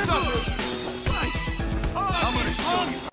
I'm gonna show you.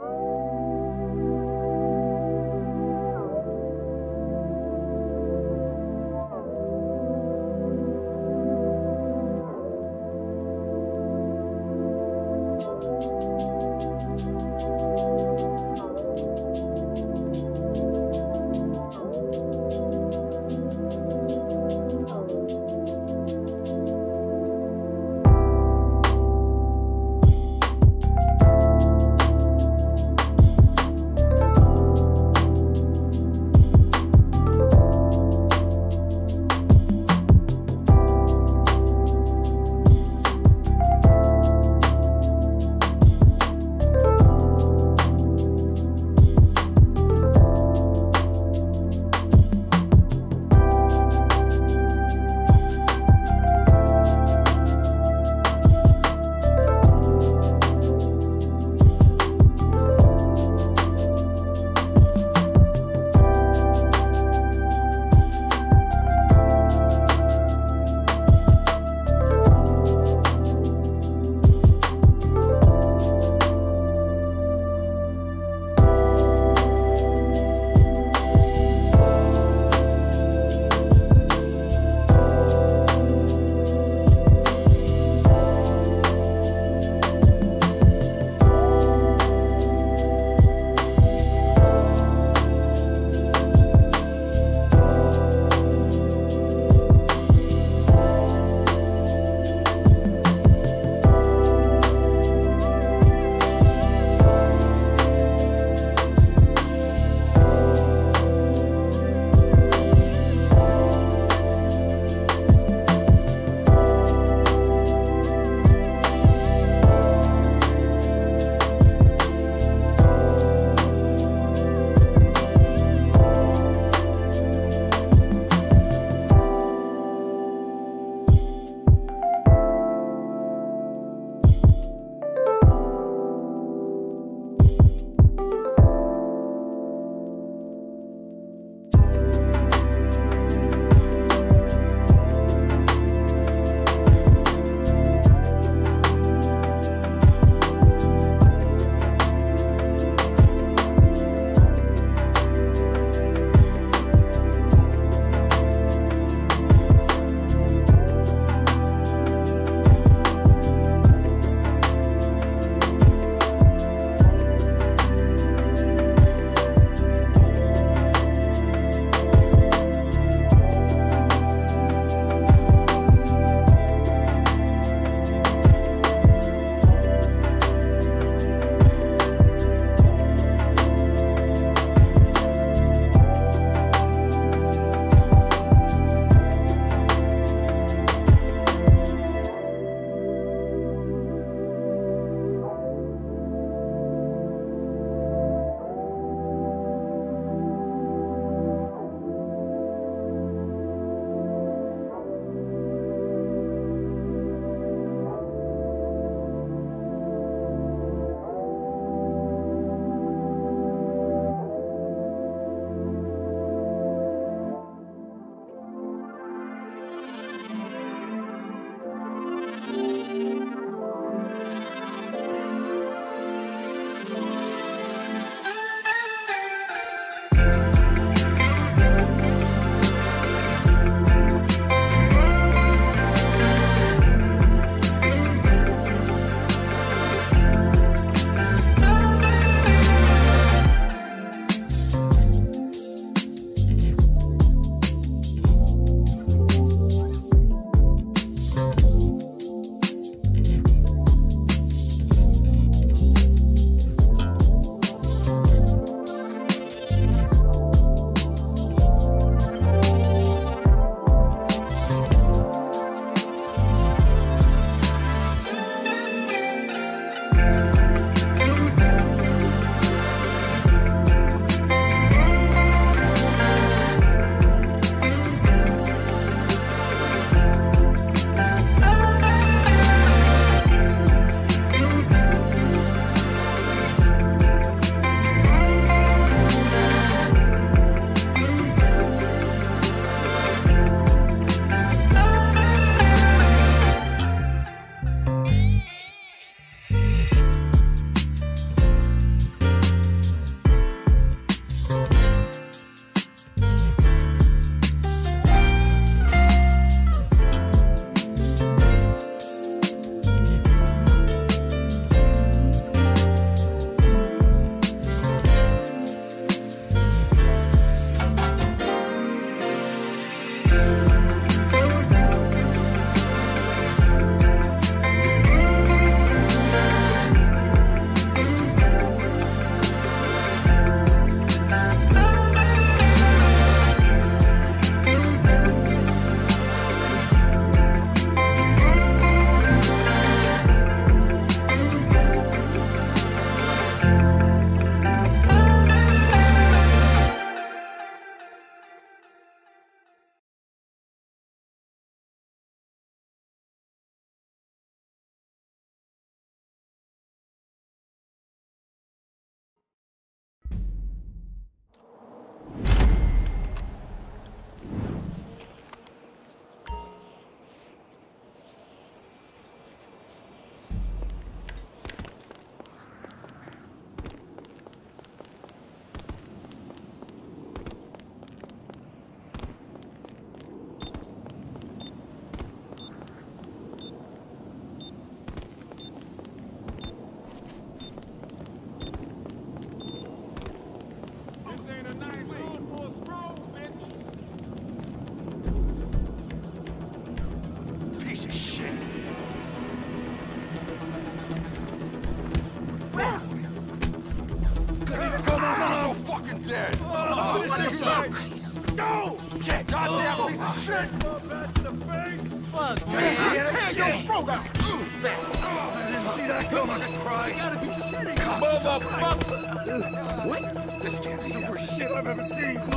No! Shit! Goddamn piece of shit! Back to the face! Fuck, man! Tear your throat out! I didn't see that coming! I cried! You gotta be shitting! Motherfucker! What? This can't be the worst shit I've ever seen! Fuck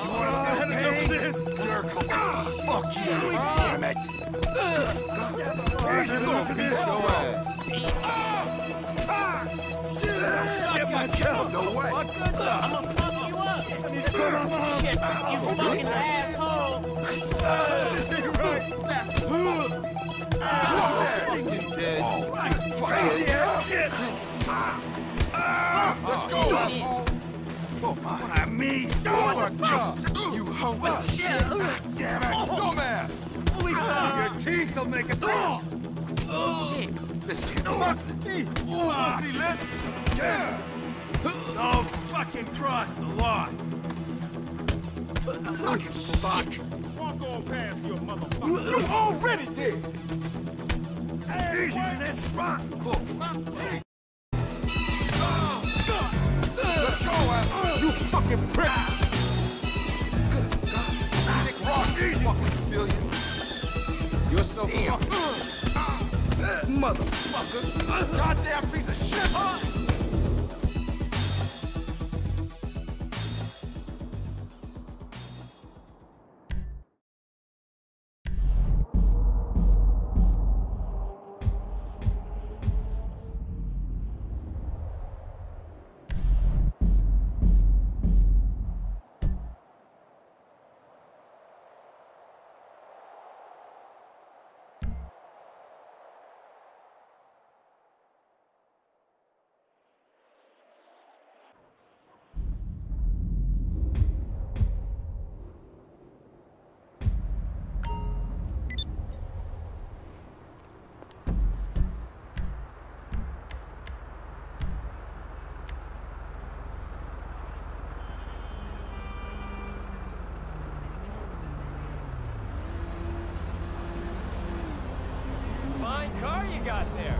you! Damn it! Enough of this! Shit myself! No way! I'ma fuck you up! Shit, you fucking asshole! This ain't right! Dead. Crazy ass shit! Let's go, asshole! Oh my, me! You hungry shit! Damn it! Dumbass! Your teeth will make it. Shit! This can't be. See, lip? Yeah! Don't fucking cross the lost! Fucking fuck! Walk on past your motherfucker! You already did! Hey, that's right! Let's go, asshole! You fucking prick! Good God! Nick Ross, fucking civilian! You're so damn. Motherfucker! Goddamn piece of shit! Fine car you got there.